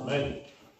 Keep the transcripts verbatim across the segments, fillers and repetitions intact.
Amen.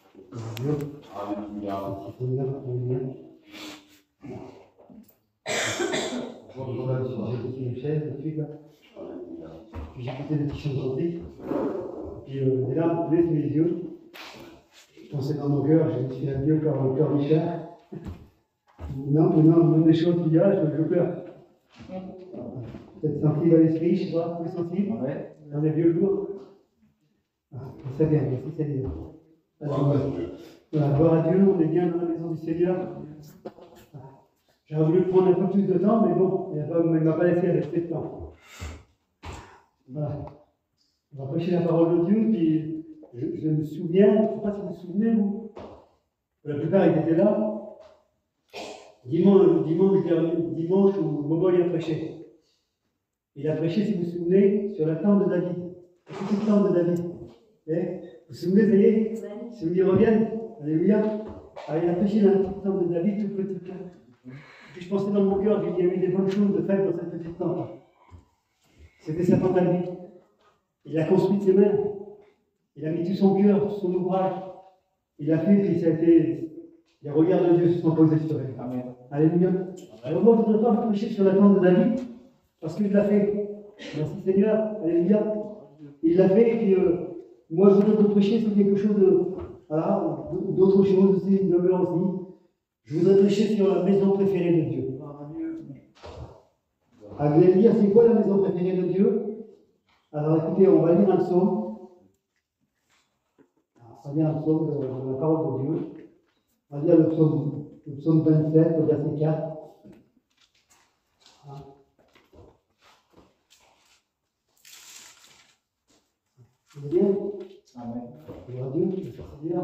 J'ai une chaise dessus, là. Puis j'ai écouté des petits chants chantés. Puis euh, des larmes coulaient sous les yeux. Je pensais dans mon cœur, je me suis un vieux corps, corps Richard. Non, maintenant, même des choses qu'il y a, je, je pleure. Peut-être sensible à l'esprit, je sais pas, plus sensible, ouais. Dans les vieux jours. Ah, c'est bien, merci Seigneur. Voilà, gloire à Dieu, on est bien dans la maison du Seigneur. J'aurais voulu prendre un peu plus de temps, mais bon, il ne m'a pas laissé rester de temps. Voilà. On va prêcher la parole de Dieu, puis je, je me souviens, je ne sais pas si vous vous souvenez, vous, la plupart ils étaient là. Dimanche, dimanche, dimanche où Bobo il a prêché. Il a prêché, si vous vous souvenez, sur la tente de David. La petite tente de David. Et, vous vous souvenez, ça y est, si vous y reviennent, alléluia. Alors, il a prêché dans la petite tente de David, toute petite. Puis je pensais dans mon cœur qu'il y a eu des bonnes choses de faire dans cette petite tente. C'était sa tente à lui. Il a construit de ses mains. Il a mis tout son cœur, tout son ouvrage. Il a fait, puis ça a été. Les regards de Dieu se sont posés sur elle. Amen. Alléluia. Alors moi, je ne voudrais pas vous prêcher sur la tente de David, parce qu'il l'a fait. Merci Seigneur. Alléluia. Il l'a fait, et puis euh, moi, je voudrais vous prêcher sur quelque chose de. Voilà, d'autres choses aussi, de mieux aussi. Je voudrais prêcher sur la maison préférée de Dieu. Alléluia, c'est quoi la maison préférée de Dieu? Alors écoutez, on va lire un psaume. On va lire un psaume de, de la parole de Dieu. On va lire le psaume, le psaume vingt-sept, au verset quatre. Vous voyez? Amen. Gloire à Dieu, c'est bien.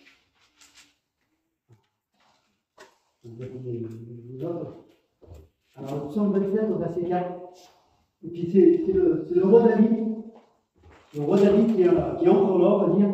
Alors, le psaume vingt-sept, au verset quatre. Et puis, c'est, c'est, le, c'est le roi David. Le roi David qui, a, qui est encore là, on va dire.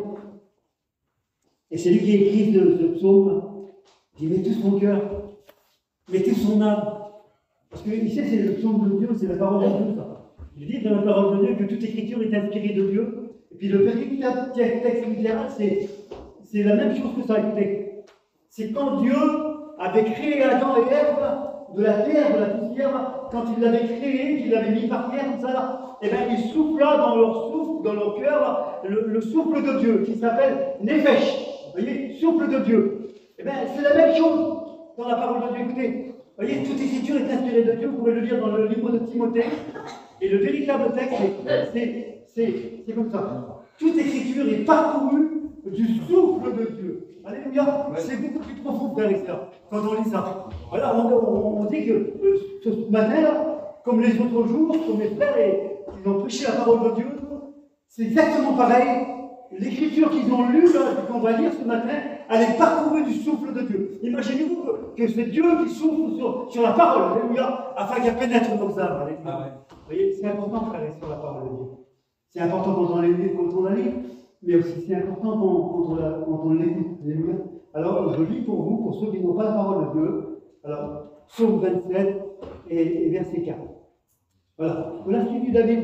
Et c'est lui qui a écrit ce, ce psaume. Il met tout son cœur, met toute son âme. Parce que ici, c'est le psaume de Dieu, c'est la parole de Dieu, ça. Il dit dans la parole de Dieu que toute écriture est inspirée de Dieu. Et puis le véritable texte littéral, c'est, c'est la même chose que ça. Écoutez. C'est quand Dieu avait créé Adam et Ève de la terre, de la poussière, quand il l'avait créé, qu'il l'avait mis par terre, comme ça, et bien il souffla dans leur souffle, dans leur cœur, le, le souffle de Dieu, qui s'appelle Nefesh. Vous voyez, souffle de Dieu. Et bien c'est la même chose dans la parole de Dieu. Écoutez, vous voyez, toute écriture est inspirée de Dieu, vous pouvez le lire dans le livre de Timothée, et le véritable texte, c'est, c'est, c'est comme ça. Toute écriture est parcourue du souffle de Dieu. Alléluia, ouais. C'est beaucoup plus profond, frère et sœur, quand on lit ça. Voilà, on, on, on dit que euh, ce matin-là, comme les autres jours, comme les frères, et, ils ont prêché la parole de Dieu, c'est exactement pareil. L'écriture qu'ils ont lue, là, qu'on va lire ce matin, elle est parcourue du souffle de Dieu. Imaginez-vous que, que c'est Dieu qui souffle sur, sur la parole, alléluia, afin qu'elle pénètre comme ça. Alléluia. Ah ouais. Vous voyez, c'est important, frère et sœur, la parole de Dieu. C'est important quand on la lit, quand on la lit. Mais aussi c'est important quand, quand on, la, quand on l'écoute. Alors je lis pour vous, pour ceux qui n'ont pas la parole de Dieu. Alors, psaume vingt-sept et, et verset quatre. Voilà. Voilà ce qu'il dit David.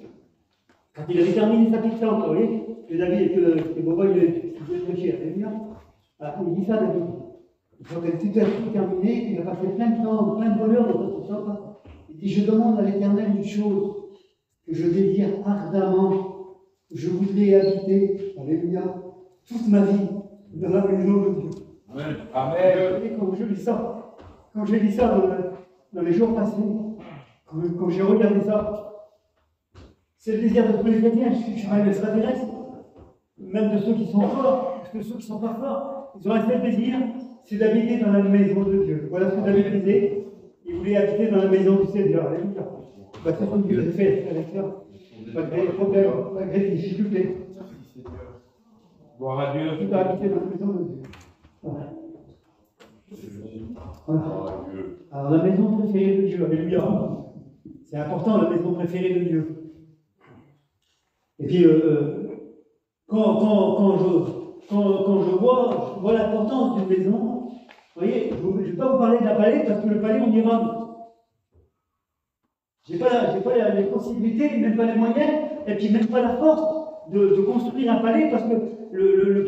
Quand il avait terminé sa petite tente, vous voyez, que David, que, que Bobo, il a prêché, alléluia. Alors il dit ça, David. Quand elle tout a tout terminé, il a passé plein de temps, plein de bonheur dans cette tente. Il dit, je demande à l'Éternel une chose que je désire ardemment. Je voudrais habiter, alléluia, toute ma vie dans la maison de Dieu. Amen. Amen. Et quand je lis ça, quand j'ai lu ça dans, le, dans les jours passés, quand, quand j'ai regardé ça, c'est le désir de tous les chrétiens. Je suis un extraterrestre, même de ceux qui sont forts, parce que ceux qui ne sont pas forts, ils ont un seul désir, c'est d'habiter dans la maison de Dieu. Voilà ce que David disait. Il voulait habiter dans la maison du Seigneur. Alléluia. Bah, c'est ce que vous avez fait, frères et sœurs. Malgré les problèmes, malgré les difficultés. Gloire à Dieu. Tout a habité dans la maison de Dieu. Voilà. Voilà. Alors, la maison préférée de Dieu, alléluia. C'est important, la maison préférée de Dieu. Et puis, euh, quand, quand, quand, je, quand, quand je vois, je vois l'importance d'une maison, vous voyez, je ne vais pas vous parler d'un palais, parce que le palais, on y rentre. Je n'ai pas, pas les possibilités, même pas les moyens, et puis même pas la force de, de construire un palais, parce que le, le, le palais,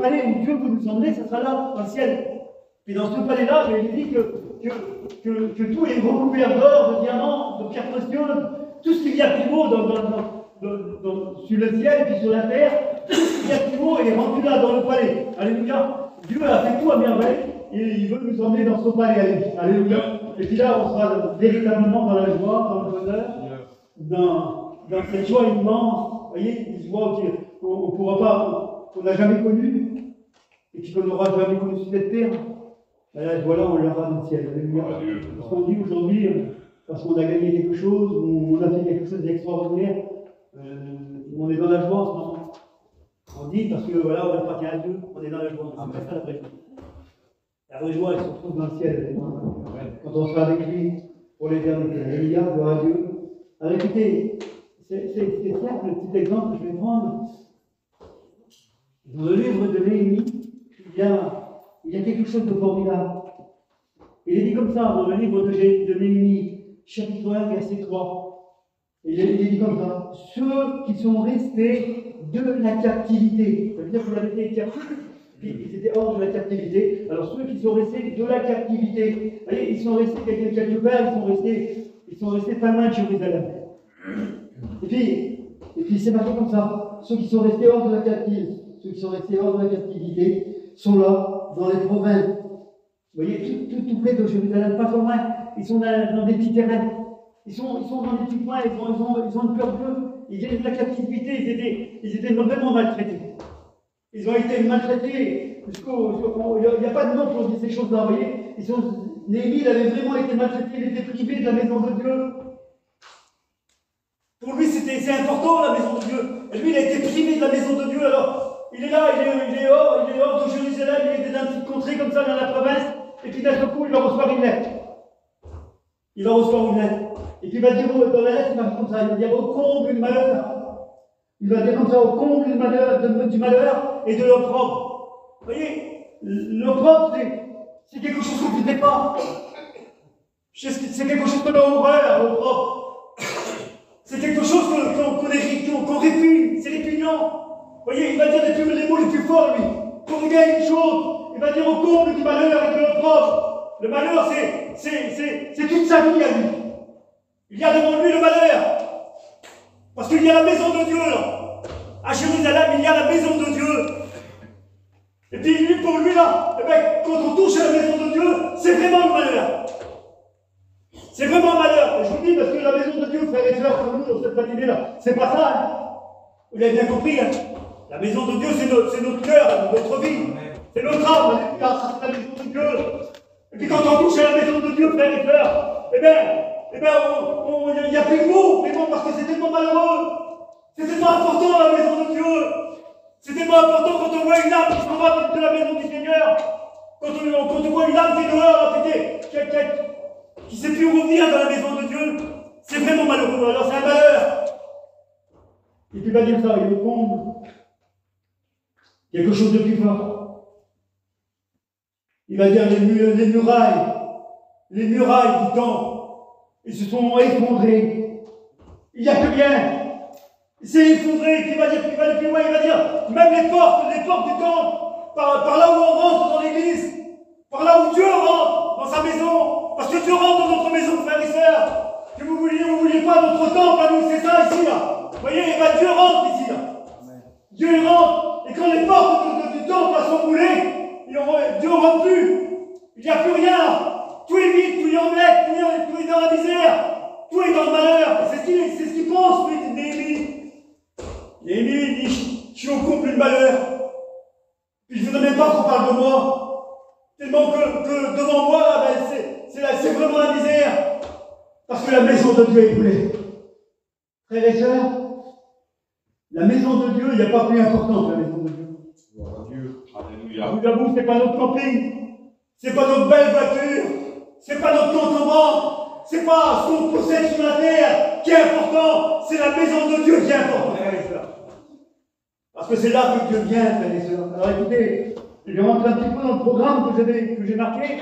palais où Dieu veut nous emmener, ça sera là, dans le ciel. Puis dans ce palais-là, il dit que, que, que, que tout est recouvert d'or, de diamants, de pierres précieuses, tout ce qu'il y a de plus beau dans, dans, dans, dans, dans, sur le ciel et puis sur la terre, tout ce qu'il y a de plus beau est rendu là, dans le palais. Alléluia. Dieu a fait tout à merveille et il veut nous emmener dans son palais. Alléluia. Et puis là, on sera véritablement dans la joie, dans le bonheur, dans, dans cette joie immense. Vous voyez, une joie qu'on ne pourra pas, qu'on n'a jamais connue, et puis qu'on n'aura jamais connue sur cette terre. La joie là, on l'aura dans le ciel. Alléluia. Parce qu'on dit aujourd'hui, parce qu'on a gagné quelque chose, on a fait quelque chose d'extraordinaire, euh, on est dans la joie en ce moment. On dit parce que voilà, on appartient à Dieu, on est dans la joie. C'est pas ça la vraie joie. La vraie joie, elle se retrouve dans le ciel. Quand on sera avec lui pour l'éternité. Alléluia, gloire à Dieu. Alors écoutez, c'est simple, le petit exemple que je vais prendre. Dans le livre de Néhémie, il y a, il y a quelque chose de formidable. Il est dit comme ça dans le livre de, de Néhémie, chapitre un, verset trois. Il est, il est dit comme ça. Ceux qui sont restés de la captivité. Ça veut dire que vous avez été captifs, puis ils étaient hors de la captivité. Alors ceux qui sont restés de la captivité, vous voyez, ils sont restés quelque, quelque part, ils sont restés, ils sont restés pas loin de Jérusalem. Et puis, et puis c'est marqué comme ça. Ceux qui sont restés hors de la captivité, ceux qui sont restés hors de la captivité, sont là, dans les provinces. Vous voyez, tout, tout, tout près de Jérusalem, pas trop loin. Ils sont dans, dans des petits terrains. Ils sont, ils sont dans des petits coins, ils ont, ils ont, ils ont une peur d'eux. Ils viennent de la captivité, ils étaient, ils étaient vraiment maltraités. Ils ont été maltraités jusqu'au. Il n'y a pas de nom pour dire ces choses-là, vous voyez. Ils sont, Néhémie, il avait vraiment été maltraité, il était privé de la maison de Dieu. Pour lui, c'est important la maison de Dieu. Et lui, il a été privé de la maison de Dieu. Alors, il est là, il est, il est hors, il est hors de Jérusalem, il est dans une petite contrée comme ça dans la province. Et puis d'un coup, il va recevoir une lettre. Il va recevoir une lettre. Et puis il va dire, dans la lettre, il va dire comme ça, il va dire au comble du malheur. Il va dire comme ça, au comble du malheur, de, du malheur et de l'opprobre. Vous voyez, l'opprobre, c'est quelque chose qu'on ne fait pas. C'est quelque chose qu'on a horreur, l'opprobre. C'est quelque chose qu'on qu qu qu répugne, c'est répugnant. Vous voyez, il va dire les, les mots les plus forts, lui. Pour gagner une chose, il va dire au comble du malheur et de l'opprobre. Le malheur, c'est toute sa vie à lui. Il y a devant lui le malheur. Parce qu'il y a la maison de Dieu, là. À Jérusalem, il y a la maison de Dieu. Et puis, lui, pour lui, là, eh bien, quand on touche à la maison de Dieu, c'est vraiment le malheur. C'est vraiment un malheur. Et je vous dis, parce que la maison de Dieu, frères et sœurs, comme nous, dans cette matinée-là, c'est pas ça. Hein. Vous l'avez bien compris. Hein. La maison de Dieu, c'est notre, notre cœur, notre vie. C'est notre âme. C'est la maison de Dieu. Et puis, quand on touche à la maison de Dieu, frères et sœurs, eh bien, eh bien, il n'y a plus de mots, mais bon, parce que c'est tellement malheureux. C'est tellement important, la maison de Dieu. C'est tellement important quand on voit une âme qui s'en va de la maison du Seigneur. Quand on, quand on voit une âme qui est dehors, qui ne sait plus revenir dans la maison de Dieu, c'est vraiment malheureux. Alors c'est un malheur. Et puis il va dire ça, il comble quelque chose de plus fort. Il va dire les, mur, les murailles, les murailles du temple, ils se sont effondrés. Il n'y a plus rien. C'est effondré. Puis il va dire, il va aller plus loin, il va dire, même les portes, les portes du temple, par, par là où on rentre dans l'église, par là où Dieu rentre dans sa maison, parce que Dieu rentre dans notre maison, frères et sœurs, que vous vouliez, vous vouliez pas notre temple à nous, c'est ça ici, là. Vous voyez, et ben Dieu rentre ici, là. Amen. Dieu il rentre, et quand les portes du, du temple sont roulées, Dieu ne rentre plus. Il n'y a plus rien, là. Tout est vide, tout est en miettes, tout est, tout est dans la misère, tout est dans le malheur. C'est ce qu'il ce qu pense, lui, Néhémie. Néhémie, il dit, je suis au comble du malheur. Puis je ne voudrais même pas qu'on parle de moi. Tellement que, que devant moi, là, ben, c'est vraiment la misère. Parce que la maison de Dieu est brûlée. Frères et sœurs, la maison de Dieu, il n'y a pas plus important que la maison de Dieu. Gloire à Dieu. Alléluia. Nous avons, ce n'est pas notre camping, ce n'est pas notre belle voiture, ce n'est pas notre compte en banque, ce n'est pas ce qu'on possède sur la terre qui est important, c'est la maison de Dieu qui est importante, frères et sœurs. Parce que c'est là que Dieu vient, frères et sœurs. Alors écoutez, je vais rentrer un petit peu dans le programme que j'ai marqué.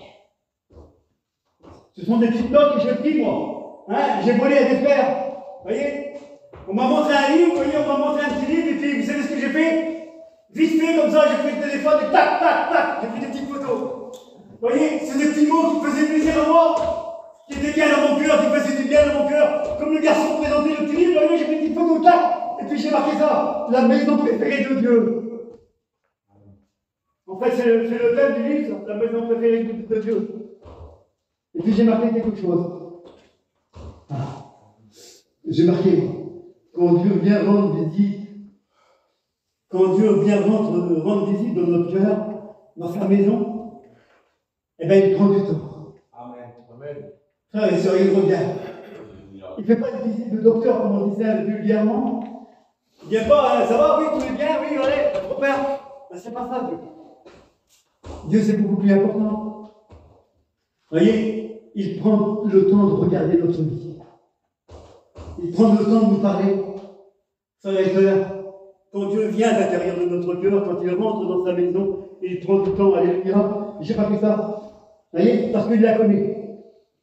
Ce sont des petites notes que j'ai prises, moi. Hein, j'ai volé à des frères. Vous voyez, on m'a montré un livre, vous voyez, on m'a montré un petit livre, et puis vous savez ce que j'ai fait? Vite fait, comme ça, j'ai pris le téléphone et tac, tac, tac, j'ai pris des petites photos. Vous voyez, c'est des petits mots qui faisaient plaisir à moi, qui étaient bien dans mon cœur, qui faisaient du bien dans mon cœur. Comme le garçon présentait le petit livre, vous voyez, j'ai pris des petites photos, tac, et puis j'ai marqué ça, la maison préférée de Dieu. En fait, c'est le, le thème du livre, la maison préférée de, de Dieu. Et puis j'ai marqué quelque chose. Ah. J'ai marqué, quand Dieu vient rendre visite, quand Dieu vient rendre, rendre visite dans notre cœur, dans sa maison, eh bien il prend du temps. Amen. Amen. Frère et sœurs, il regarde. Il ne fait pas une visite de docteur, comme on disait vulgairement. Il ne vient pas, hein, ça va, oui, tout est bien, oui, allez, trop père. Ben, c'est pas ça, Dieu. Dieu, c'est beaucoup plus important. Vous voyez, il prend le temps de regarder notre vie. Il prend le temps de nous parler. Frère et sœurs, quand Dieu vient à l'intérieur de notre cœur, quand il rentre dans sa maison, il prend du temps, alléluia. J'ai pas fait ça. Vous voyez, parce qu'il la connaît.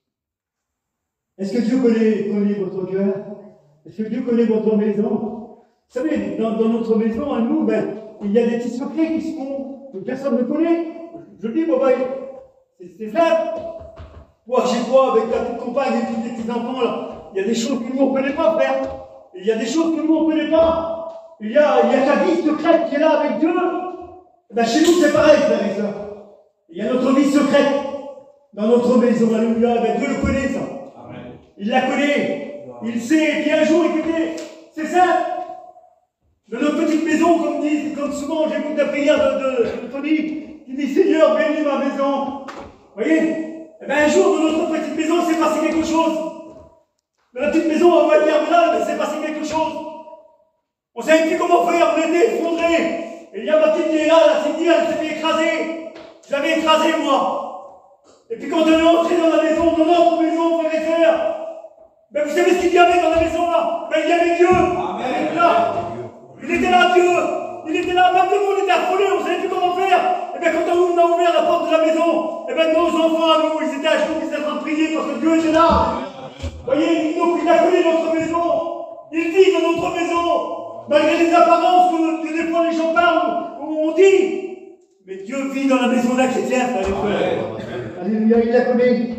Est-ce que Dieu connaît, connaît votre cœur? Est-ce que Dieu connaît votre maison? Vous savez, dans, dans notre maison, à nous, ben, il y a des petits secrets qui se font, que personne ne connaît. Je le dis, bon, ben, c'est simple. Toi, chez toi, avec ta petite compagne et tous tes petits enfants, là, il y a des choses que nous, on ne connaît pas, frère. Il y a des choses que nous, on ne connaît pas. Il y, a, il y a ta vie secrète qui est là avec Dieu. Ben, chez nous, c'est pareil, frère et sœurs. Il y a notre vie secrète dans notre maison. Alléluia. Ben, Dieu le connaît, ça. Amen. Il la connaît. Il sait. Et puis un jour, écoutez, c'est simple. Dans notre petite maison, comme, dit, comme souvent, j'écoute la prière de, de, de Tony, qui dit Seigneur, bénis ma maison. Vous voyez? Eh ben, un jour, dans notre petite maison, s'est passé quelque chose. Dans la petite maison, on va dire, là, il s'est passé quelque chose. On ne savait plus comment faire, on était effondrés. Et il y a ma petite qui est là, la Cindy, elle s'est fait écraser. Je l'avais écrasée, moi. Et puis quand on est entré dans la maison, dans notre maison, frères et sœurs, ben vous savez ce qu'il y avait dans la maison là? Ben il y avait Dieu. Amen. Il était là. Il était là, Dieu. Il était là, même nous, on était affolés, on ne savait plus comment faire. Et bien quand on a ouvert la porte de la maison, et bien nos enfants à nous, ils étaient à genoux, ils étaient en train de prier parce que Dieu était là. Vous voyez, donc il a connu notre maison. Il vit dans notre maison. Malgré les apparences que, que des fois les gens parlent, on dit. Mais Dieu vit dans la maison d'un chrétien, frère et frère. Alléluia, il la connaît.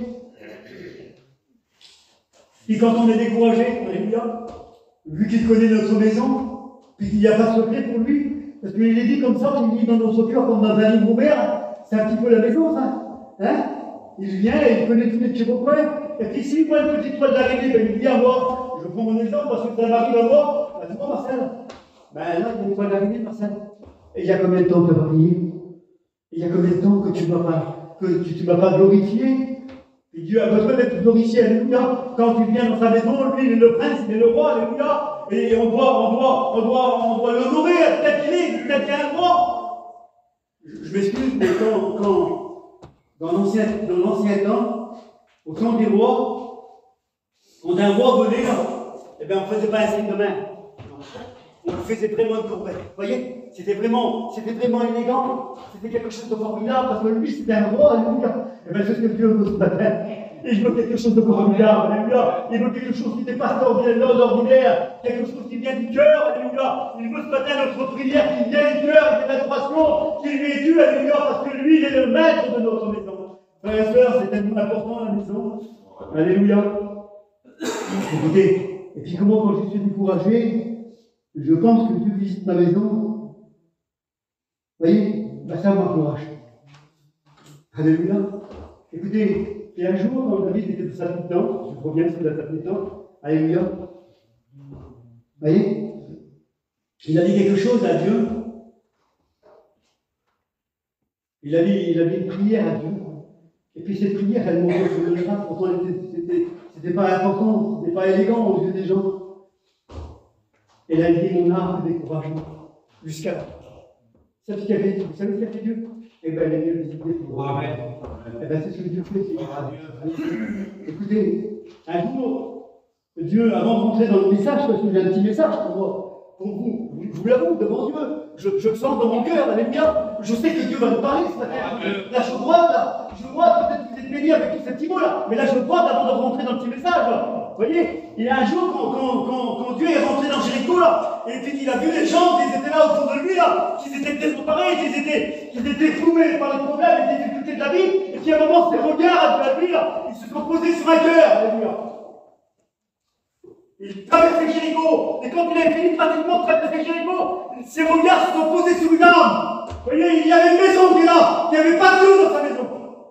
Et quand on est découragé, alléluia, vu qu'il connaît notre maison, puis qu'il n'y a pas de secret pour lui, parce qu'il est dit comme ça, il dit dans notre cœur comme dans un livre ouvert, c'est un petit peu la maison, ça. Hein? Il vient et il connaît tous les petits recoins. Et puis s'il voit une petite toile d'araignée, ben il vient moi. Je prends mon exemple parce que ça m'arrive à moi. Ben, tu vois, Marcel, ben là, il y a une toile d'araignée, Marcel. Et il y a combien de temps que tu vas prier? Il y a combien de temps que tu ne vas pas, que tu ne vas pas glorifier? Et Dieu a besoin d'être glorifié, alléluia. Quand tu viens dans sa maison, lui, il est le prince, il est le roi, alléluia. Et on doit, on doit, on doit, on doit l'honorer, tel qu'il est, tel qu'il a un droit. Je, je m'excuse, mais quand, quand dans l'ancien, dans l'ancien temps, au temps des rois, quand un roi venait, eh bien, on ne faisait pas un signe de main. On le faisait vraiment de courbette. Vous voyez, c'était vraiment, c'était vraiment élégant. C'était quelque chose de formidable parce que lui, c'était un roi, alléluia. Et bien, c'est ce que Dieu veut ce matin. Il veut quelque chose de formidable, alléluia. Il veut quelque chose qui dépasse l'ordinaire, quelque chose qui vient du cœur, alléluia. Il veut ce matin notre prière qui vient du cœur, et de l'adoration qui lui est due, alléluia, parce que lui, il est le maître de notre maison. Frères et sœurs, c'est tellement important la maison. Alléluia. Écoutez, et puis comment quand je suis découragé, je pense que Dieu visite ma maison. Vous voyez, ben ça m'encourage. Alléluia. Écoutez, et un jour, quand David était de sa petite tente, je reviens sur la petite tente, alléluia. Vous voyez, il a dit quelque chose à Dieu. Il a dit, il a dit une prière à Dieu. Et puis cette prière, elle m'a sur le grave, pourtant c'était pas important, c'était pas élégant aux yeux des gens. Elle a dit mon âme de découragement jusqu'à là. C'est ce qu'il avait dit. Vous savez ce qu'a fait Dieu? Eh bien, elle est venue visiter pour Amen. Eh bien, c'est ce que Dieu fait. Écoutez, un jour, Dieu, avant de rentrer dans le message, parce que j'ai un petit message pour moi, pour vous, je vous l'avoue, devant Dieu, je, je le sens dans mon cœur, alléluia. Je sais que Dieu va nous parler ce matin. Là, je vois, là, je vois, peut-être que de bénir avec tous ces petits mots-là. Mais là, je crois d'abord de rentrer dans le petit message. Là. Vous voyez, il y a un jour, quand, quand, quand, quand Dieu est rentré dans Jéricho, là, et puis qu'il a vu les gens qui étaient là autour de lui, là, qu'ils étaient désemparés, qu'ils étaient, qu'ils étaient éprouvés par les problèmes et les difficultés de la vie, et puis à un moment, ces regards à lui, là, ils se sont posés sur un cœur. Alléluia. Il traversait Jéricho, et quand il avait fini pratiquement de traverser Jéricho, ses regards se sont posés sur une âme. Vous voyez, il y avait une maison qui est là, il n'y avait pas de Dieu dans sa maison.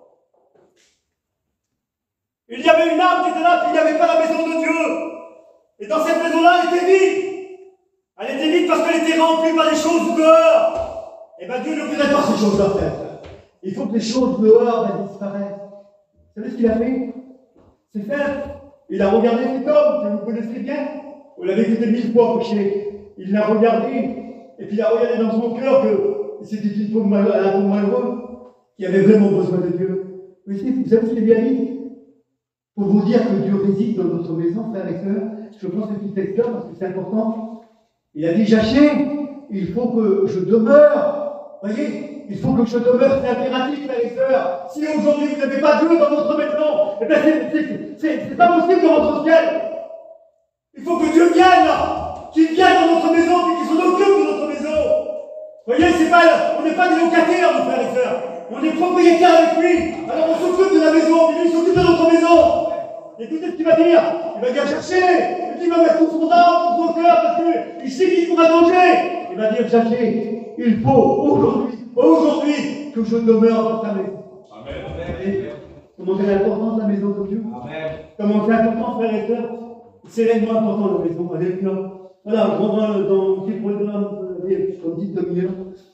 Il y avait une âme qui était là, puis il n'y avait pas la maison de Dieu. Et dans cette maison-là, elle était vide. Elle était vide parce qu'elle était remplie par les choses dehors. Et bien Dieu ne voudrait pas ces choses-là, frère. Il faut que les choses dehors ben, disparaissent. Vous savez ce qu'il a fait? C'est simple. Il a regardé cet homme que vous connaissez bien. Vous l'avez écouté mille fois prêcher. Il l'a regardé. Et puis il a regardé dans son cœur que c'était une pauvre malheureux, un pauvre malheureux qui avait vraiment besoin de Dieu. Vous savez ce qu'il lui a dit? Pour vous dire que Dieu réside dans notre maison, frères et sœurs, je pense que c'est texte-là parce que c'est important. Il a dit, Jachée, il faut que je demeure. Vous voyez, il faut que je demeure, c'est impératif, frères et sœurs. Si aujourd'hui vous n'avez pas Dieu dans votre maison, eh bien c'est pas possible de rentrer au ciel. Il faut que Dieu vienne là, qu'il vienne dans notre maison, et qu'il s'en occupe de notre maison. Vous voyez, c'est pas, on n'est pas des locataires, nos frères et sœurs. On est propriétaire avec lui. Alors on s'occupe de la maison, et lui il s'occupe de notre maison. Écoutez ce qu'il va dire. Il va dire chercher. Et puis il va mettre tout son âme, tout son cœur, parce qu'il sait qu'il pourra danger. Il va dire chercher. Il faut aujourd'hui, aujourd'hui, que je demeure dans ta maison. Amen. Comment c'est important la maison de Dieu. Amen. Comment c'est important, frères et sœurs. C'est réellement important la maison. Alléluia. Voilà, je rentre dans le petit programme, comme dit demi-heure.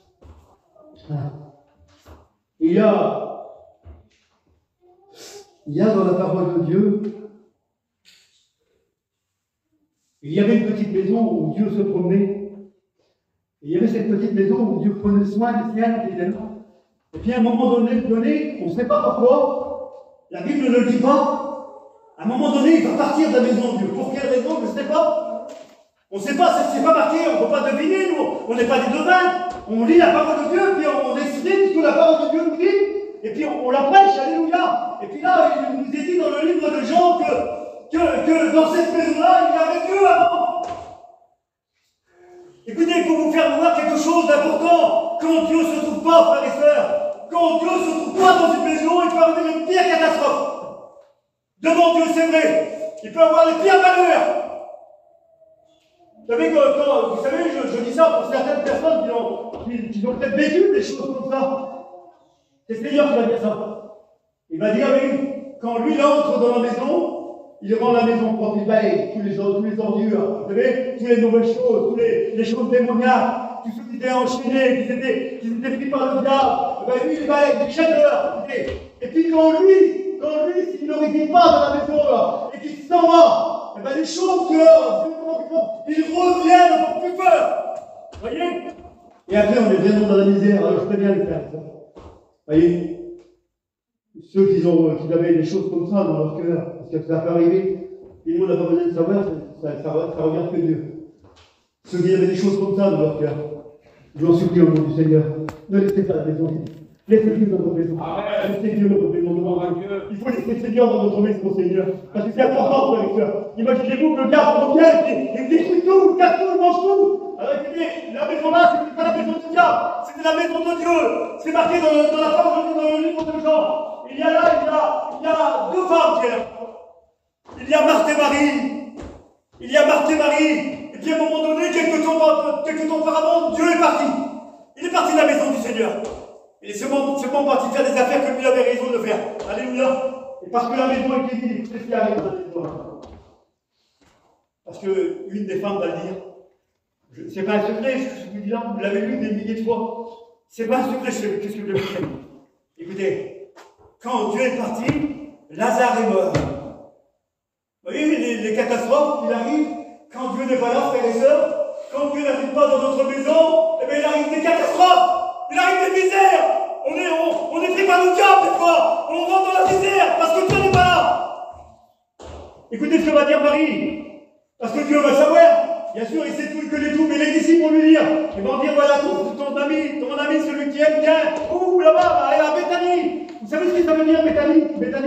Il y a Il y a dans la parole de Dieu, il y avait une petite maison où Dieu se promenait. Il y avait cette petite maison où Dieu prenait soin des siens qui étaient là. Et puis à un moment donné, donné on ne sait pas pourquoi, la Bible ne le dit pas, à un moment donné, il va partir de la maison de Dieu. Pour quelle raison, je ne sais pas. On ne sait pas, c'est pas marqué, on ne peut pas deviner, nous, on n'est pas des devins. On lit la parole de Dieu, puis on décide ce que la parole de Dieu nous dit. Et puis on, on la prêche, alléluia. Et puis là, il nous est dit dans le livre de Jean que, que, que dans cette maison-là, il y avait Dieu avant. Écoutez, pour vous faire voir quelque chose d'important, quand Dieu ne se trouve pas, frères et sœurs, quand Dieu ne se trouve pas dans une maison, il peut arriver une pire catastrophe. Devant Dieu, c'est vrai, il peut avoir les pires malheurs. Vous savez, quand, quand, vous savez je, je dis ça pour certaines personnes qui ont, qui, qui ont peut-être vécu des choses comme ça. C'est le Seigneur qui va dire ça. Il va dire, oui, quand lui il entre dans la maison, il rend la maison propre, il balaye tous les, tous les ordures, vous savez, toutes les nouvelles choses, toutes les, les choses démoniaques, tous ceux qui étaient enchaînés, qui étaient, qui étaient pris par le diable, ben lui il balaye des chaîneurs. Et puis quand lui, quand lui, s'il ne réside pas dans la maison là, et qu'il s'en va, et ben les choses dehors, ils reviennent encore plus peur. Vous voyez? Et après on est vraiment dans la misère, alors je peux bien le faire. Ça. Vous voyez, ceux qui, ont, qui avaient des choses comme ça dans leur cœur, parce que ça peut arriver, et nous on n'a pas besoin de savoir, ça, ça, ça, ça regarde que Dieu. Ceux qui avaient des choses comme ça dans leur cœur, je vous en supplie au nom du Seigneur, ne laissez pas la maison vide. Laissez Dieu dans votre maison. Amen. Laissez Dieu dans votre maison. Il faut laisser le Seigneur dans votre maison, Seigneur. Parce que c'est important, frère et sœur. Imaginez-vous que le diable revienne, il détruit tout, il casse tout, il mange tout. Alors écoutez, la maison là, c'était pas la maison du diable, c'était la maison de Dieu. C'est marqué dans, dans la parole, dans le livre de Jean. Il y a là, il y a, il y a deux femmes qui sont là. Il y a Marthe et Marie. Il y a Marthe et Marie. Et puis à un moment donné, quelques temps, quelques temps auparavant, Dieu est parti. Il est parti de la maison du Seigneur. Il est seulement, seulement parti faire des affaires que lui avait raison de faire. Alléluia. Et parce que la maison était vide, écoutez ce qui arrive dans la maison. Parce qu'une des femmes va le dire. C'est pas un secret, ce que je dis là, vous l'avez lu des milliers de fois. C'est pas un secret, ce que je veux dire. Écoutez, quand Dieu est parti, Lazare est mort. Vous voyez les, les catastrophes qui arrivent quand Dieu n'est pas là, frères et sœurs. Quand Dieu n'arrive pas dans notre maison, eh bien il arrive des catastrophes. Il arrive des misères. On est, on, on est pris par le diable des fois. On rentre dans la misère parce que Dieu n'est pas là. Écoutez ce que va dire Marie. Parce que Dieu va savoir. Bien sûr, il sait tout, il connaît tout, mais les disciples vont lui dire. Ils vont dire, voilà, ton, ton ami, ton ami, celui qui aime bien. Ouh, là-bas, à Béthanie. Vous savez ce que ça veut dire, Béthanie? Béthanie,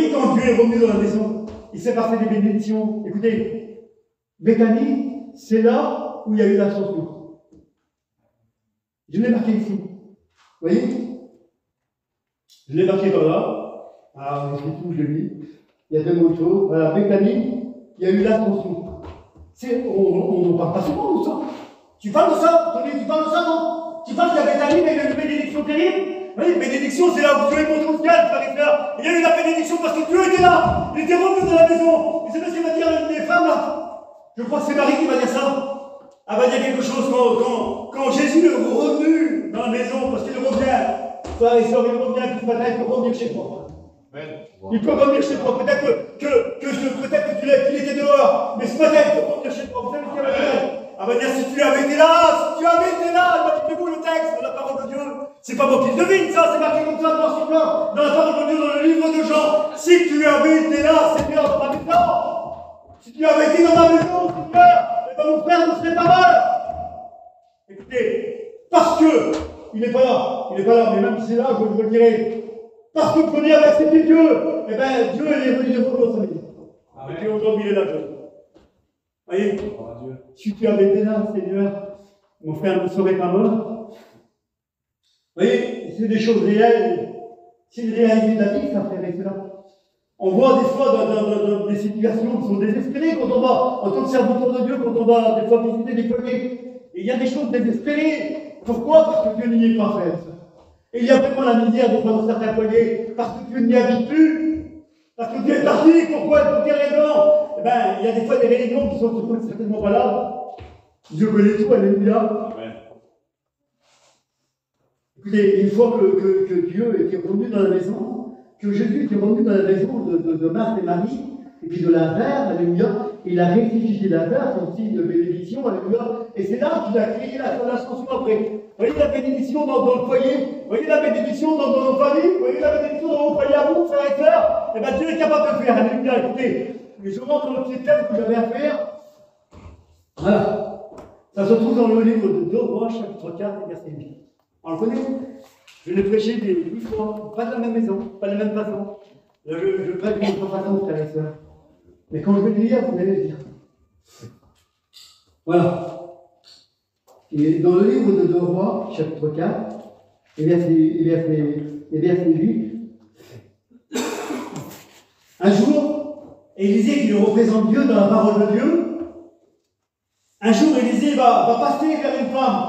voyez, quand Dieu est revenu dans la maison, il s'est passé des bénédictions. Écoutez, Béthanie, c'est là où il y a eu l'ascension. Je l'ai marqué ici. Vous voyez? Je l'ai marqué par là. Ah, je tout, je l'ai mis. Il y a deux mots de choses. Voilà, Béthanie, il y a eu l'ascension. On ne parle pas souvent de ça. Tu parles de ça, Tony, tu parles de ça, non? Tu parles de la Béthanie, mais il y a une bénédiction terrible. Oui, bénédiction, c'est là où Dieu est monté au ciel, frère et frère. Il y a eu la bénédiction parce que Dieu était là. Il était revenu dans la maison. Et c'est ce qu'il va dire les femmes là. Je crois que c'est Marie qui va dire ça. Elle va dire quelque chose quand, quand, quand Jésus est revenu dans la maison, parce qu'il revient. Frère et soeur, il revient, puis ce matin, il peut revenir chez toi. Il peut revenir chez toi. Peut-être que, que, que, je, peut-être que tu l'as, qu'il était dehors, mais ce matin, il peut revenir chez toi. Vous savez ce qu'elle va dire? Elle va dire, si tu avais été là, si tu avais été là, elle va dire, vous le texte de la parole de Dieu. C'est pas moi qui le devine, ça, c'est marqué comme ça dans ce blanc, dans la parole de Dieu, dans le livre de Jean. Si tu avais été là, Seigneur, dans ma maison, si tu avais été dans ma maison, Seigneur, eh bien mon frère ne serait pas mal. Écoutez, parce que il n'est pas là, il n'est pas là, mais même si c'est là, je, je le dirai. Parce que Dieu avait accepté Dieu, eh bien Dieu il est revenu dans sa maison. Et puis aujourd'hui, il est là, Dieu. Voyez, si tu avais été là, Seigneur, mon frère ne serait pas mort. Vous voyez, c'est des choses réelles. C'est une réalité de la vie, ça, frère et cela. On voit des fois dans, dans, dans, dans des situations qui sont désespérées quand on va, en tant que serviteur de Dieu, quand on va des fois visiter des foyers. Et il y a des choses désespérées. Pourquoi? Parce que Dieu n'y est pas, frère. Et il y a vraiment la misère des fois dans certains foyers, parce que Dieu n'y habite plus. Parce que Dieu est parti. Pourquoi? Pour quelle raison? Eh bien, il y a des fois des religions qui sont certainement pas là. Dieu connaît tout, alléluia. Amen. Écoutez, une fois que, que, que Dieu était revenu dans la maison, que Jésus était revenu dans la maison de, de, de Marthe et Marie, et puis de la verre, alléluia, il a ressuscité la verre, son signe de bénédiction, alléluia, et c'est là qu'il a créé l'ascension après. Vous voyez la bénédiction dans, dans le foyer, vous voyez la bénédiction dans, dans nos familles, vous voyez la bénédiction dans vos foyers à vous, frères et sœurs, et bien Dieu est capable de le faire, alléluia, écoutez, mais je rentre dans le petit thème que j'avais à faire. Voilà. Ça se trouve dans le livre de deux Rois, chapitre quatre, verset huit. On le connaît? Je l'ai prêché des huit fois, pas de la même maison, pas de la même façon. Je, je prêche d'une autre façon, frères et sœurs. Mais quand je vais le lire, vous allez le dire. Voilà. Et dans le livre de deux Rois, chapitre quatre, et verset, et verset, et verset huit, un jour, Élisée, qui représente Dieu dans la parole de Dieu, un jour, Élisée va, va passer vers une femme.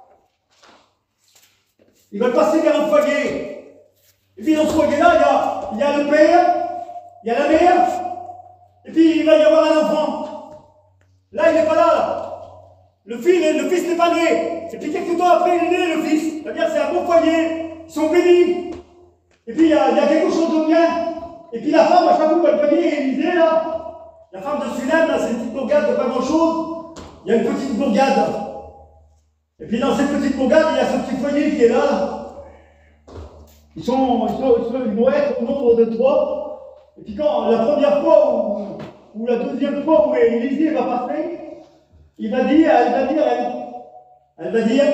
Il va passer vers un foyer. Et puis dans ce foyer-là, il y a, il y a le père, il y a la mère, et puis il va y avoir un enfant. Là, il n'est pas là, là. Le fils, le fils n'est pas né. Et puis quelques temps après, il est né, le fils. C'est-à-dire c'est un bon foyer. Ils sont bénis. Et puis il y a, il y a quelque chose de bien. Et puis la femme, à chaque fois qu'elle voyait Élisée, là, la femme de Sunem, là, c'est une petite bourgade de pas grand-chose. Il y a une petite bourgade. Et puis dans cette petite bourgade, il y a ce petit foyer qui est là. Ils, sont, ils, sont, ils, sont, ils vont être au nombre de trois. Et puis quand la première fois ou, ou la deuxième fois où Élisée va passer, il va dire, elle va dire, elle, elle va dire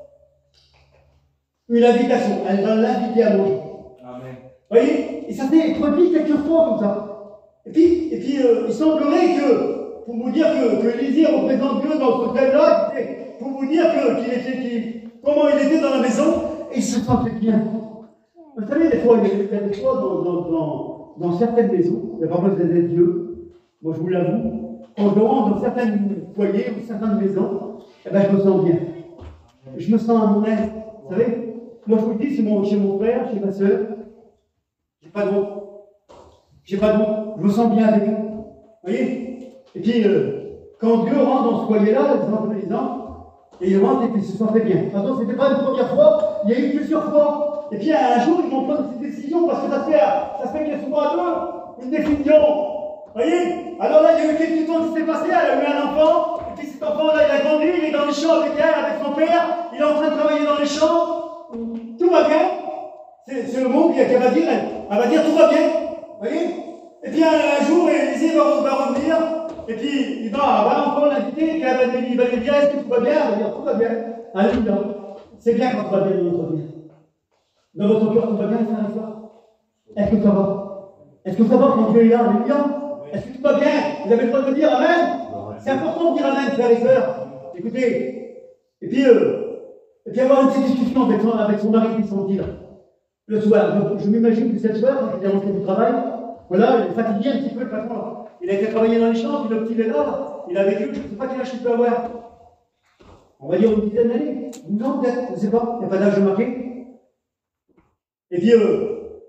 une invitation. Elle va l'inviter à manger. Amen. Vous voyez? Et ça s'est produit quelques fois comme ça. Et puis, et puis euh, il semblerait que, pour vous dire que, que Élisée représente Dieu dans ce thème-là, pour vous dire que, qu'il était, qu'il, comment il était dans la maison, et il se sentait bien. Vous savez, des fois, il y a des fois dans, dans, dans, dans certaines maisons, il n'y a pas besoin d'être Dieu, moi je vous l'avoue, quand je rentre dans certains foyers ou certaines maisons, eh ben, je me sens bien. Je me sens à mon aise. Vous savez, moi je vous le dis, c'est mon, chez mon frère, chez ma soeur, j'ai pas de honte. J'ai pas de honte. Je me sens bien avec eux. Vous voyez? Et puis, euh, quand Dieu rentre dans ce foyer-là, exemple, exemple, et il rentre et puis il se sentait bien. De toute façon, c'était pas une première fois, il y a eu plusieurs fois. Et puis un jour, ils vont prendre cette décision parce que ça se fait, ça se fait bien souvent à deux, une décision. Vous voyez? Alors là, il y a eu quelques temps qui s'est passé, elle a eu un enfant, et puis cet enfant-là, il a grandi, il est dans les champs avec elle, avec son père, il est en train de travailler dans les champs, tout va bien. C'est, c'est le mot qu'elle va dire, elle, elle va dire tout va bien. Vous voyez? Et puis un, un jour, Élisée va, va revenir. Et puis, il va, va encore l'inviter, il va lui dire, est-ce que tout va bien? Il va dire, tout va bien. Alléluia. C'est bien quand tout va bien dans notre vie. Dans votre cœur, tout va bien, frère et sœur? Est-ce que ça va? Est-ce que ça va quand Dieu est là? Alléluia. Est-ce que tout va bien? Vous avez le droit de dire Amen? C'est important de dire Amen, frères et sœurs. Écoutez, et puis, euh, et puis avoir une petite discussion avec son, avec son mari, qui s'en dit là. Le soir, je, je m'imagine que cette soir, quand il est rentré du travail, voilà, il est fatigué un petit peu le patron. Il a été travailler dans les champs, puis le petit il est là, il a vécu, je ne sais pas quel âge il peut avoir. On va dire une dizaine d'années, douze ans peut-être, je ne sais pas, il n'y a pas d'âge marqué. Et puis, euh,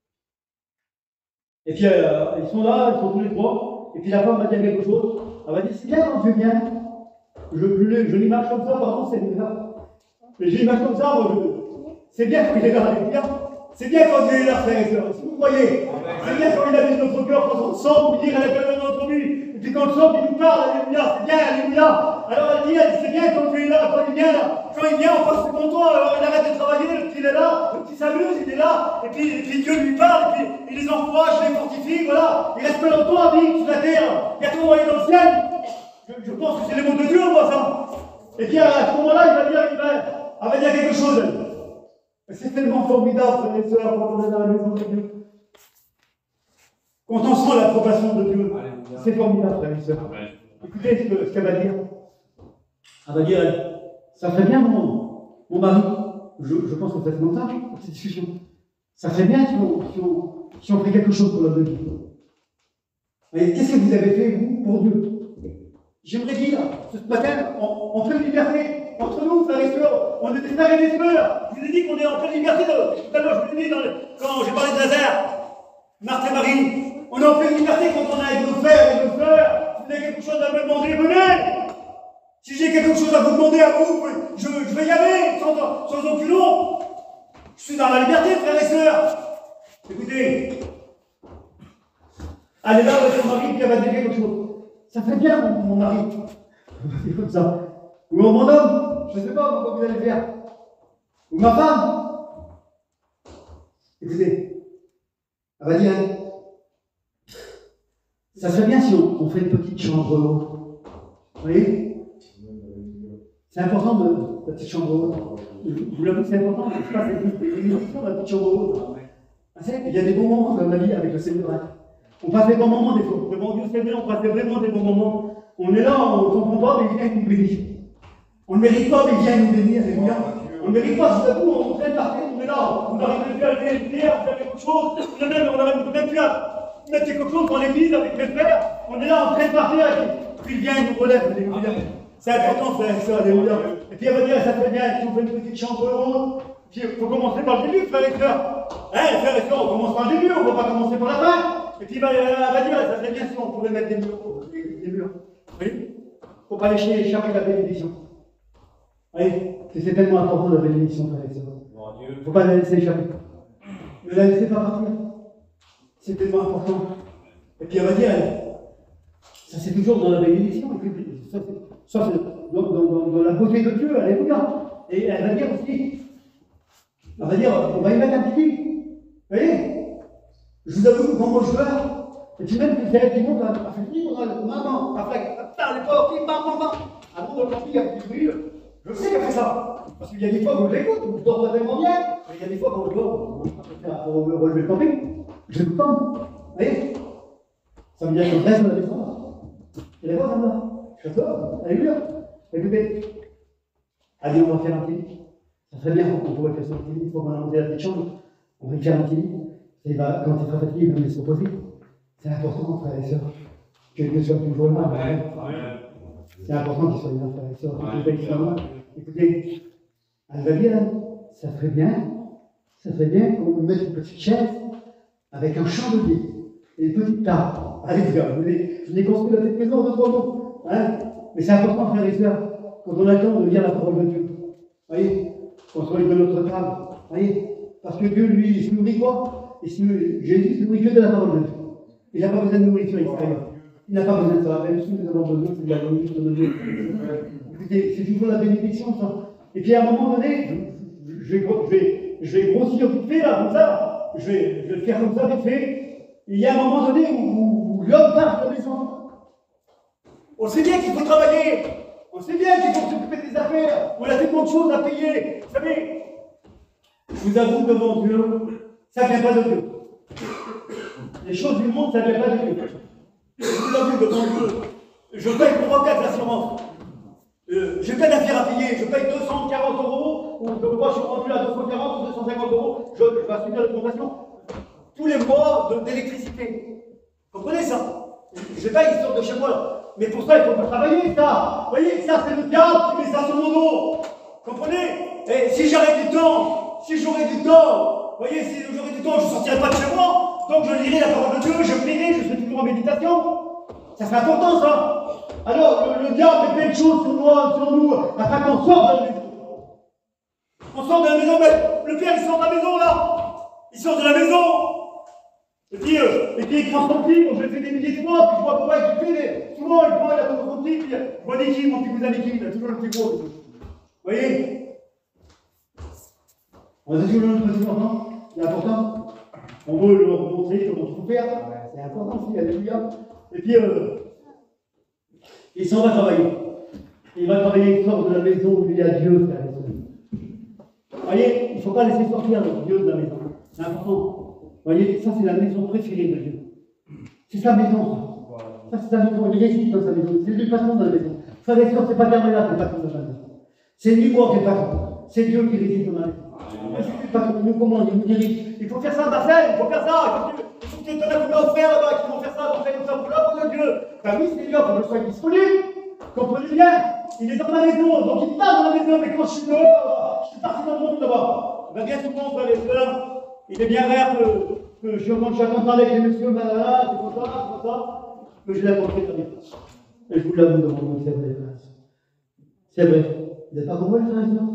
et puis euh, ils sont là, ils sont tous les trois, et puis la femme va dire quelque chose, elle va dire, c'est bien quand tu viens, je, je, je l'image comme ça, pardon, c'est bizarre. Mais j'ai l'image comme ça, moi, je, c'est bien quand il est là, alléluia. C'est bien quand Dieu est là, frères et sœurs. Si vous voyez, c'est bien quand il habite notre cœur, quand on sent pour dire à l'intérieur de notre vie. Et puis quand on sent qu'il nous parle, alléluia, c'est bien, alléluia. Alors elle dit, c'est bien quand Dieu est là, quand il vient là. Quand il vient, on passe son content, alors il arrête de travailler, le petit il est là, le petit s'amuse, il est là. Et puis, et puis Dieu lui parle, et puis il les encourage, il les fortifie, voilà. Il reste pas longtemps à vivre sur la terre. Il y a tout envoyé dans le ciel. Je, je pense que c'est les mots de Dieu, moi, ça. Et puis à ce moment-là, il va dire, il va, elle va dire quelque chose. C'est tellement formidable, frères et sœurs, quand on est dans la maison de Dieu. Quand on sent l'approbation de Dieu, c'est formidable, frères et sœurs. Écoutez ce qu'elle ce qu va dire. Elle va dire, ça ferait bien, mon, mon mari, je, je pense que ça fait longtemps, cette discussion. Ça ferait bien si on, si on, si on fait quelque chose pour notre Dieu. Mais qu'est-ce que vous avez fait, vous, pour Dieu? J'aimerais dire, ce matin, en, en pleine liberté, entre nous, frères et sœurs, on est des frères et des sœurs. Je vous ai dit qu'on est en pleine liberté. Tout à l'heure, je vous ai dit, dans le, quand j'ai parlé de Lazare, Marthe et Marie, on est en pleine liberté quand on est avec nos frères et nos sœurs. Si vous avez quelque chose à me demander, venez. Si j'ai quelque chose à vous demander à vous, je, je vais y aller, sans, sans aucune honte. Je suis dans la liberté, frères et sœurs. Écoutez, elle est là avec son mari, puis elle va dire quelque chose. Ça fait bien, mon, mon mari. C'est comme ça. Ou mon homme, je ne sais pas comment vous allez faire. Ou ma femme. Écoutez, elle va dire, ça serait bien si on, on fait une petite chambre haute. Vous voyez? C'est important de la petite chambre haute. Vous l'avez, c'est important. C'est pas une émission, la petite chambre haute. Il y a des bons moments dans ma vie avec le Seigneur. On passe des bons moments des fois. Le bon Dieu c'est vrai, on passe vraiment des bons moments. On est là, on ne comprend pas, mais il vient nous bénir. On ne mérite pas, mais il vient nous bénir. Alléluia. On ne mérite pas, tout à coup, on traîne par terre, on est là. On n'arrive plus à lever une prière, faire quelque chose. On n'arrive même plus à mettre quelque chose dans l'église avec les frères. On est là, on traîne par terre, et puis il vient, il nous relève. Alléluia. C'est important, frère et sœurs. Alléluia. Et puis elle va dire, ça fait bien, si on fait une petite chambre haute. Puis il faut commencer par le début, frère et sœurs. Hein, frère et sœurs, on commence par le début, on ne va pas commencer par la fin. Et puis elle va dire, ça serait bien si on pouvait mettre des murs. Des murs. Vous voyez? Il ne faut pas laisser échapper la bénédiction. Vous voyez? C'est tellement important la bénédiction, frère et sœurs. Il ne faut pas la laisser échapper. Ne la laissez pas partir. C'est tellement important. Et puis elle va dire, ça c'est toujours dans la bénédiction. Ça c'est dans, dans, dans, dans la beauté de Dieu, alléluia. Et elle va dire aussi, elle va dire, on va y mettre un petit lit. Vous voyez? Je vous avoue que quand moi je pleure, et puis même que c'est elle qui monte à faire vivre, maman, après, par les portes, maman, maman, avant de l'emplir avec du bruit, je sais qu'elle fait ça. Parce qu'il y a des fois où je l'écoute, où je dors pas tellement bien, mais il y a des fois quand je dors, pour me relever le camping, je l'écoute pas. Vous voyez? Ça me dit que je reste dans la maison. Et les voix comme là. Je dors, alléluia. Écoutez, allez, on va faire un petit lit. Ça serait bien qu'on pourrait faire ça un petit lit, il faut qu'on a monté la petite chambre. On va faire un petit lit. Et bah, quand il sera fatigué, il va se reposer. C'est important, frères et sœurs, que Dieu soit toujours là. C'est important qu'il soit là, frères et sœurs. Écoutez, elle va dire, ça serait bien, ça serait bien qu'on nous mette une petite chaise avec un chandelier et une petite table. Allez, les gars, je n'ai construit la petite maison de trois mots. Hein, mais c'est important, frères et sœurs, quand on a le temps de lire la parole de Dieu. Vous voyez, qu'on soit de notre table. Vous voyez, parce que Dieu, lui, il se nourrit quoi? Et si Jésus se nourrit que de la parole de Dieu. Il n'a pas besoin de nourriture extérieure. Il n'a pas besoin de ça. Même si nous avons besoin, c'est de la nourriture de Dieu. Écoutez, c'est toujours la bénédiction, ça. Et puis à un moment donné, je, je, vais, je, vais, je vais grossir vite fait, là, comme ça. Je vais, je vais le faire comme ça, vite fait. Il y a un moment donné où, où, où l'homme part de la maison. On sait bien qu'il faut travailler. On sait bien qu'il faut s'occuper des affaires. On a tellement de choses à payer. Vous savez, je vous avoue devant Dieu, ça ne vient pas de Dieu. Les choses du monde, ça ne vient pas de Dieu. Je vous l'avoue devant Dieu. Je paye trois quatre l'assurance. Euh, je paye la fière à payer. Je paye deux cent quarante euros, ou de moi je suis rendu à deux cent quarante ou deux cent cinquante euros. Je, je vais assumer l'augmentation tous les mois d'électricité. Vous comprenez ça? Je paye, ils sortent de chez moi là. Mais pour ça, il faut pas travailler, ça. Vous voyez, ça, c'est le diable qui met ça sur mon dos. Vous comprenez? Et si j'aurais du temps, si j'aurais du temps, vous voyez, si j'aurais du temps, je ne sortirais pas de chez moi. Donc, je lirai la parole de Dieu, je prierai, je serai toujours en méditation. Ça, c'est important, ça. Alors, le, le diable met plein de choses sur moi, sur nous, afin qu'on sorte de la maison. On sort de la maison, mais le père, il sort de la maison, là. Il sort de la maison. Et puis, euh, et puis il prend son petit, je le fais des milliers de fois, puis je vois papa qui fait des... Souvent, il prend, il a son petit, puis je vois des qui, mon petit cousin des qui, il a toujours le petit gros. Vous voyez? On a toujours le petit enfant, c'est important. On veut leur montrer comment il faut faire, c'est important aussi, alléluia. Et puis, euh, il s'en va travailler. Il va travailler, il sort de la maison où il y a Dieu, frère et sœurs. Vous voyez, il ne faut pas laisser sortir Dieu de la maison. C'est important. Vous voyez, ça c'est la maison préférée de Dieu. C'est sa maison. Ça, ça c'est sa maison. Il réside dans sa maison. C'est lui le patron de la maison. Frère et sœurs, c'est pas Carmela qui est le patron de la maison. C'est lui moi qui est le patron. C'est Dieu qui réside dans la maison. C'est lui le patron. Il nous commande, il nous dirige. Il faut faire ça, Marcel, il faut faire ça. Il faut que tu te donnes à frère là-bas qui vont faire ça, comme ça, pour l'œuvre de Dieu. Ben oui, c'est Dieu, il faut que je sois disponible. Comprenez bien. Il est dans ma maison, donc il part dans la maison, mais quand je suis dehors, je suis parti dans le monde là-bas. Ben bien souvent, frère et sœurs, il est bien rare que, que je rentre chacun parler avec les messieurs, ben là, c'est comme ça, c'est comme ça, que je l'ai apporté très bien. Et je vous l'avoue devant vous, c'est vrai, frère. C'est vrai. Vous n'êtes pas comme moi, les frères et sœurs?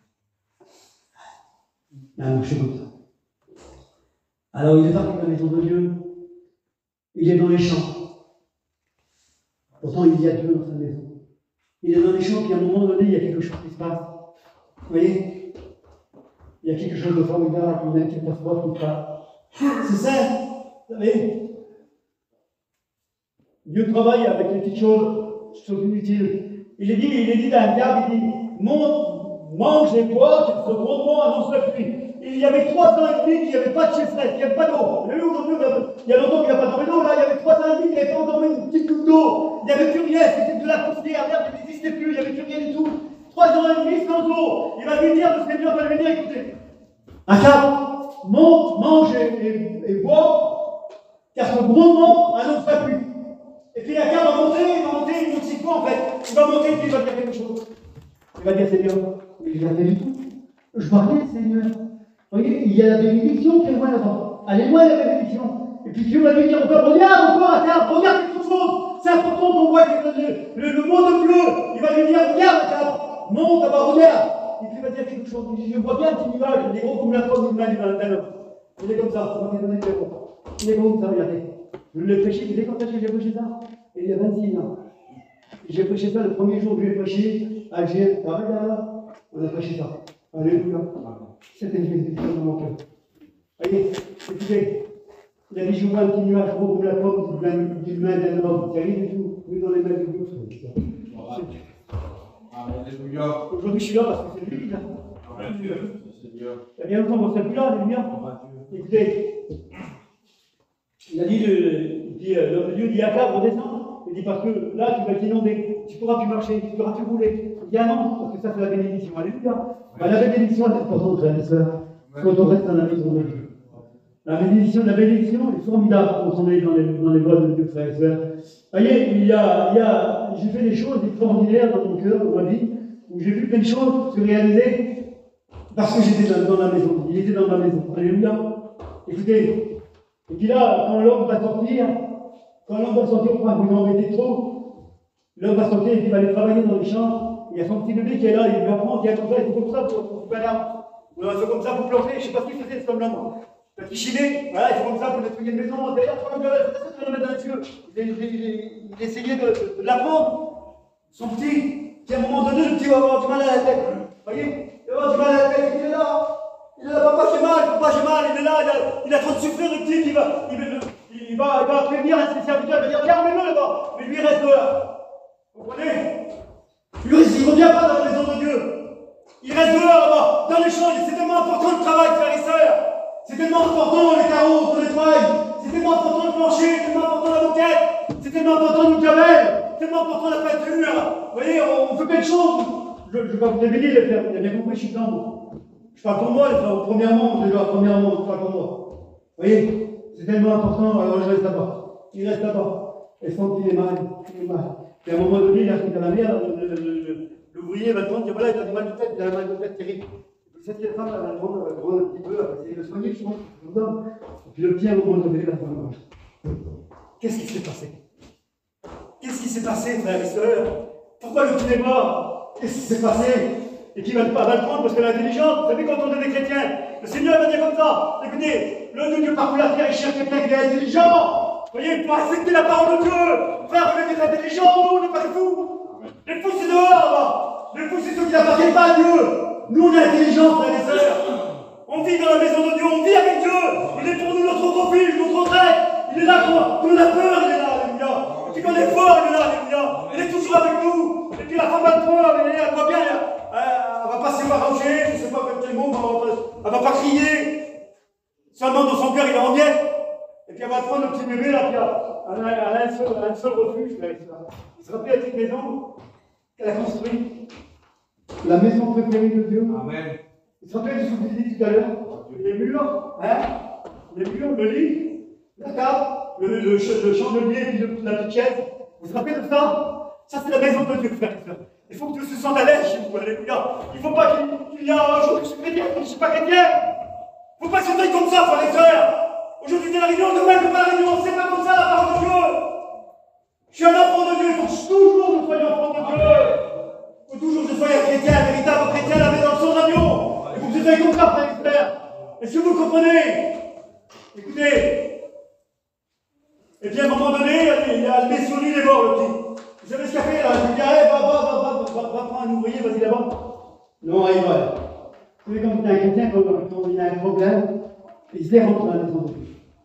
Non, je suis comme ça. Alors, il est parti de la maison de Dieu. Il est dans les champs. Pourtant, il y a Dieu dans sa maison. Il est dans les champs, puis à un moment donné, il y a quelque chose qui se passe. Vous voyez? Il y a quelque chose de formidable, il y a une catastrophe qui se passe. C'est ça, vous savez. Dieu travaille avec les petites choses, choses inutiles. Il est dit, il est dit dans le diable, il dit, monte, mange et bois, car ce grondement annonce la pluie. Il y avait trois ans et demi qu'il n'y avait pas de chez Fred, il n'y avait pas d'eau. Vous avez vu aujourd'hui, il y a longtemps qu'il n'y a pas dormi d'eau, là, il y avait trois ans et demi, il n'y avait pas endormi une petite goutte d'eau. Il n'y avait plus rien, c'était de la poussière, merde, il n'existait plus, il n'y avait plus rien du tout. Trois ans et demi sans eau. Il va lui dire, le Seigneur va lui dire, écoutez, Akab, monte, mange et, et, et bois, car ce grondement annonce la pluie. Et puis Akab va monter, il va monter, il monte quoi en fait? Il va monter et puis il va dire quelque chose. Il va dire, Seigneur, il n'a rien du tout. Je vois rien, Seigneur. Vous voyez, il y a la bénédiction qui est loin là-bas. Elle est loin la bénédiction. Et puis Dieu va lui dire encore, regarde encore Akab, regarde quelque chose. C'est important qu'on voit le, le, le monde bleu. Il va lui dire, regarde Akab, monte, là-bas, regarde. Et puis il va dire quelque chose. Il dit, je vois bien un petit nuage, il est gros comme la pomme d'une main d'un homme. Il est comme ça, il est gros comme ça, regardez. Je l'ai prêché, vous savez quand est-ce que j'ai prêché ça? Et il y a vingt-six ans. J'ai prêché ça le premier jour que j'ai prêché, à Alger, à là, on a prêché ça. Alléluia. C'était une bénédiction dans mon cœur. Voyez, écoutez, il a dit, je vois un petit nuage gros comme la pomme d'une main d'un homme. C'est rien du tout, nous dans les mains de Dieu. Alléluia. Aujourd'hui, je suis là parce que c'est lui, là. Alléluia. Seigneur. Il y a bien longtemps qu'on ne serait plus là, alléluia. Écoutez, il a dit, le, dit euh, l'homme de Dieu dit, Akab, redescends. Il dit, parce que là, tu vas être inondé, tu ne pourras plus marcher, tu ne pourras plus rouler. Il dit, ah non, parce que ça, c'est la bénédiction. Alléluia. Ben, la bénédiction, elle est importante, frères et sœurs, quand on reste dans la maison de Dieu. La bénédiction, la bénédiction est formidable quand on est dans les, dans les voies de Dieu, frères et sœurs. Vous voyez, il y a, il y a, j'ai fait des choses extraordinaires dans mon cœur, dans ma vie, où j'ai vu plein de choses se réaliser parce que j'étais dans, dans la maison. Il était dans ma maison. Alléluia. Écoutez, et puis là, quand l'homme va sortir, quand l'homme va sortir, pourquoi vous m'embêtez trop? L'homme va sortir et puis il va aller travailler dans les champs. Il y a son petit bébé qui est là, il lui apprend, il y a comme ça, il faut comme ça pour pour faire là. Ou il faut comme ça pour planter, je ne sais pas ce qu'il faisait cet homme-là. Parce qu'il chimait, voilà, il faut comme ça pour nettoyer une maison, derrière, pour le gueule, c'est ça qu'il va le mettre dans les yeux. Il, il, il, il essayait de, de, de l'apprendre. Son petit, qui à un moment donné, le petit va avoir du mal à la tête. Vous voyez? Il va avoir du mal à la tête, il est là. Il est là, papa, j'ai mal, papa, j'ai mal, il est là, il a, il a trop de souffrir, le petit, il va, il va, il va, il va prévenir un de ses serviteurs, il va dire, regarde, mets-le là-bas, mais lui, il reste là. Vous comprenez? Lui, il ne revient pas dans la maison de Dieu. Il reste dehors là-bas, dans les champs. C'est tellement important le travail, frères et sœurs. C'est tellement important les carreaux qu'on nettoie. C'est tellement important le plancher, c'est tellement important la moquette, c'est tellement important le cabelle, c'est tellement important la peinture. Vous voyez, on, on fait plein de choses. Je ne vais pas vous révéler, les frères, vous avez bien compris, je suis dedans. Je parle pour moi, les frères, premièrement, déjà, premièrement, je parle pour moi. Vous voyez, c'est tellement important, alors je reste là-bas. Il reste là-bas. Et sans qu'il est mal, il est mal. Et à un moment donné, il arrive dans la mer, l'ouvrier va te dire, voilà, il a du mal de tête, il a un mal de tête terrible. Cette femme, elle va le prendre un petit peu, elle va essayer de le soigner, je pense, et puis le petit, à un moment donné, la femme. Qu'est-ce qui s'est passé? Qu'est-ce qui s'est passé, frères et sœurs? Pourquoi le petit est mort? Qu'est-ce qui s'est passé? Et qui va le prendre parce qu'elle est intelligente. Vous savez, quand on est des chrétiens, le Seigneur va dire comme ça. Écoutez, le Dieu parcourt la terre, il cherche quelqu'un qui est intelligent. Vous voyez, pour accepter la parole de Dieu. Frère, vous êtes intelligent, nous, on n'est pas des fous. Les fous, c'est dehors, là-bas. Les fous, c'est ceux qui n'appartiennent pas à Dieu. Nous, on est intelligents, frères et sœurs. On vit dans la maison de Dieu, on vit avec Dieu. Il est pour nous notre refuge, notre aide. Il est là quand on a peur, il est là, alléluia. Et puis quand on est fort, il est là, alléluia. Il est toujours avec nous. Et puis la femme a le point, elle voit bien, elle ne va pas se ranger, je ne sais pas quel mot, elle ne va pas crier. Seulement dans son cœur, il est en miettes. Et puis elle va prendre le petit bébé, là, puis elle a, elle a un, seul, un seul refuge, frères et sœurs. Il se rappelle la petite maison qu'elle a construite. La maison préférée de Dieu. Amen. Il se rappelle de ce que vous dit tout à l'heure. Les murs, hein, les murs, le lit, la table, le, le, le, le chandelier et puis la petite chaise. Vous vous rappelez de ça? Ça, c'est la maison de Dieu, frère et sœur. Il faut que Dieu se sente à l'aise chez vous, alléluia. Il ne faut pas qu'il y ait un jour que je suis chrétien, que je ne suis pas chrétien. Il ne faut pas se sentir comme ça, frère et sœur. Aujourd'hui, c'est la réunion, demain, c'est pas la réunion. C'est pas comme ça, la parole de Dieu. Je suis un enfant de Dieu, il faut que toujours je sois un enfant de Dieu. Il faut toujours que je sois un chrétien, un véritable chrétien, lavé dans le sang d'agneau. Il faut que je sois comme ça, frère et sœur. Est-ce que vous comprenez? Écoutez. Et puis à un moment donné, il a le sur lui, il est mort, le petit. Vous savez ce qu'il a fait là? Il dit, allez, va, va, va, va, va, va prendre un ouvrier, vas-y là-bas. Non, il va. Vous savez, quand il y a un chrétien, quand il y a un problème, il se dérange dans la maison de Dieu.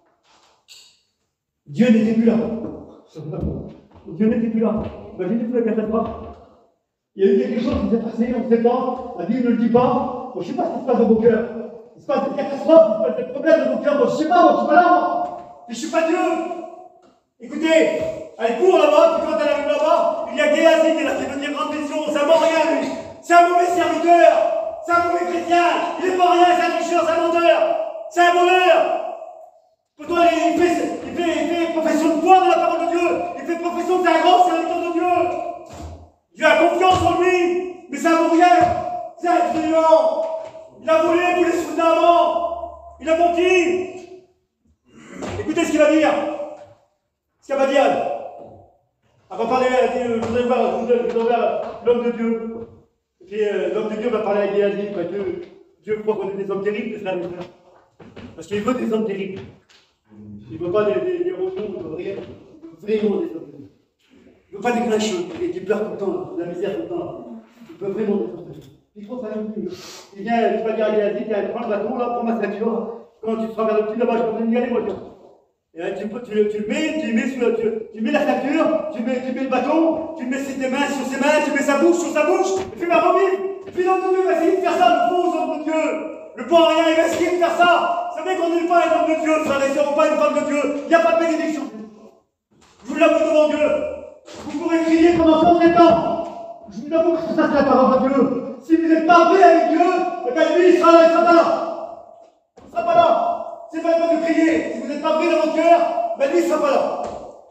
Dieu n'était plus là. Dieu n'était plus là. Imaginez-vous la catastrophe. Il y a eu quelque chose qui s'est passé, on ne sait pas, la Bible ne le dit pas. Moi, je ne sais pas ce qui se passe dans vos cœurs. Il se passe des catastrophes, il se passe des problèmes dans vos cœurs. Moi, je ne sais pas, moi, je ne suis pas là, moi. Mais je ne suis pas Dieu. Écoutez, elle court là-bas, puis quand elle arrive là-bas, il y a Géasi qui est là, qui veut dire grande vision. C'est un bon rien, lui. C'est un mauvais serviteur. C'est un mauvais chrétien. Il n'est pas rien, c'est un tricheur, c'est un menteur. C'est un voleur. Pourtant, il fait, il, fait, il fait profession de foi dans la parole de Dieu. Il fait profession que c'est un grand serviteur de Dieu. Dieu a confiance en lui, mais ça vaut rien. C'est un truand. Il a volé tous les sous d'avant. Il a menti. Écoutez ce qu'il va dire. Ce qu'elle va dire. Elle va parler, elle dit, je voudrais voir, je voudrais voir l'homme de Dieu. Et puis euh, l'homme de Dieu va parler à Géasi, parce que Dieu croit qu'on est des hommes terribles, frères et sœurs. Parce qu'il veut des hommes terribles. Il ne veut pas des, des, des rotons, il veut rien. Vraiment des hommes terribles. Il ne veut pas des grincheux, qui pleurent tout le temps, de la misère tout le temps. Il veut vraiment des hommes terribles. Il faut ça non plus. Il vient, tu vas dire à Géasi, tiens, prends le bâton là, prends ma ceinture. Quand tu seras vers le petit là-bas, je peux venir y aller, moi. Et là, tu, tu, tu, mets, tu, mets sur, tu, tu mets la ceinture, tu mets, tu mets le bâton, tu mets tes mains sur ses mains, tu mets sa bouche sur sa bouche, et puis il va revenir. Et puis l'homme de Dieu va essayer de faire ça, le faux homme de Dieu. Le bon rien, il va essayer de faire ça. Vous savez qu'on n'est pas un homme de Dieu, frères et sœurs, pas une femme de Dieu. Il n'y a pas de bénédiction. Je vous l'avoue devant Dieu. Vous pourrez crier pendant cent ans. Je vous l'avoue que ça, c'est la parole de Dieu. Si vous n'êtes pas vrai avec Dieu, eh bien lui, il sera là, il ne sera pas là. Il ne sera pas là. C'est pas le temps de crier. Si vous n'êtes pas vrai dans votre cœur, ben lui, il ne sera pas là.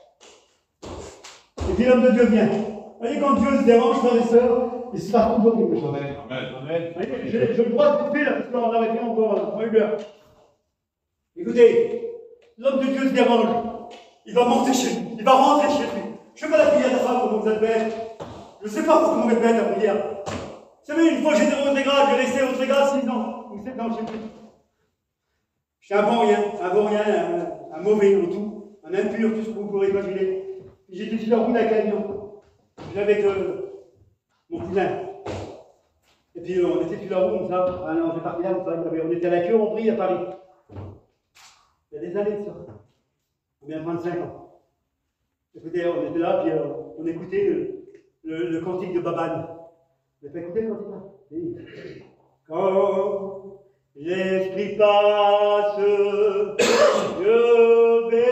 Et puis l'homme de Dieu vient. Vous voyez, quand Dieu se dérange, frères et sœurs, il se passe toujours quelque chose. Amen. Amen. J'ai le droit de couper là, parce qu'on a arrêté encore une heure. Écoutez, l'homme de Dieu se dérange. Il va monter chez lui. Il va rentrer chez lui. Je ne fais pas la prière de femme comme vous êtes bête. Je ne sais pas comment vous êtes bête la prière. Vous savez, une fois j'étais au Haute-Grade, j'ai resté au Haute-Grade six ans. Ou sept ans, je ne sais plus. J'étais un bon rien, un bon rien, un, un mauvais en tout, un impur, tout ce que vous pourrez imaginer. J'étais sur la route d'un camion. J'avais avec euh, mon cousin. Et puis euh, on était sur la route, comme ça. Ah non, on est parti là, comme ça. On était à la queue, on brille à Paris. Il y a des années de ça. On vient de vingt-cinq ans. Écoutez, on était là, puis euh, on écoutait le, le, le cantique de Babane. Vous n'avez pas écouté le cantique là? Oui. Quand l'esprit passe, je vais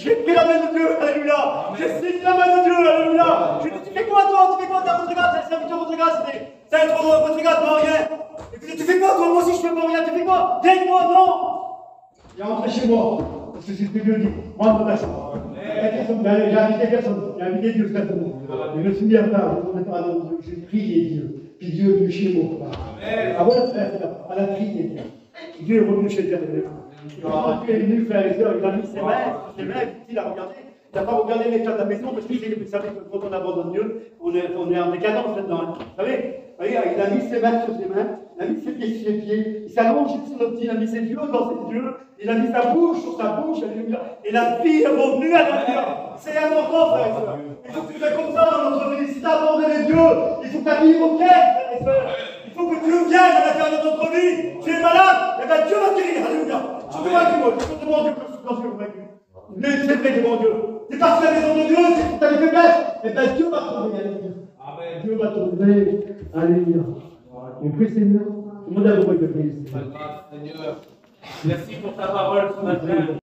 J'ai pris la main de Dieu, alléluia. J'ai saisi la main de Dieu, alléluia. Je dis, tu fais quoi toi? Tu fais quoi? T'as votre grâce, c'est la serviteur votre grâce, c'est un trop votre grâce, pas rien. Écoutez, tu fais quoi toi? Moi aussi je fais pas rien, tu fais quoi? Viens-moi, non. Il est rentré chez moi, parce que c'est ce que Dieu dit. Rentre dans ta chambre. J'ai invité personne, j'ai invité Dieu cette semaine. Je me suis mis à part, j'ai prié Dieu. Puis Dieu est venu chez moi. Ah ouais, frère, elle a prié Dieu. Dieu est revenu chez elle. Quand tu es venu, frère et soeur, il a mis ses mains, ses mains, il a regardé. Il n'a pas regardé l'état de la maison, parce que vous savez que quand on abandonne Dieu, on est, on est en décadence là-dedans. Vous savez, il a mis ses mains sur ses mains, il a mis ses pieds sur ses pieds, il s'est allongé sur le petit, il a mis ses yeux dans ses yeux, il a mis sa bouche sur sa bouche, et la vie est revenue à la vie. C'est important, frère et soeur. Il faut que tu fais comme ça dans notre vie. Si tu as abandonné Dieu, il faut que ta vie revienne, frère et soeur. Il faut que Dieu vienne à l'intérieur de notre vie. Tu es malade, et bien Dieu va te guérir. Alléluia. Je suis convaincu, moi. Je suis devant Dieu que je suis convaincu. C'est vrai devant Dieu. C'est parce que la maison de Dieu, c'est pour ta faiblesse. Et bien Dieu va te trouver. Alléluia. Amen. Dieu va te trouver. Alléluia. On prie, Seigneur. Tout le monde a le droit de prier. Seigneur. Merci pour ta parole ce matin.